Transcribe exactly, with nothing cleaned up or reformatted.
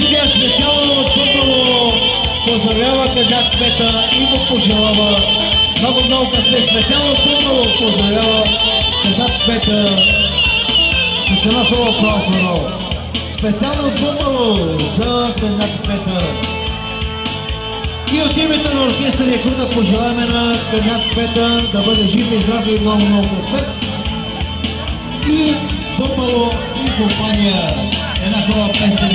сега специално от Тумбало поздравява кандидат кмета и го пожелава много, много късмет. Специално Тумбало поздравява кандидат кмета с една хубава право. Специално Тумбало за кандидат кмета. И от името на оркестър Якута пожелаваме на кандидат кмета да бъде жив и здрав и много, много късмет. И Тумбало и компания една хубава песен.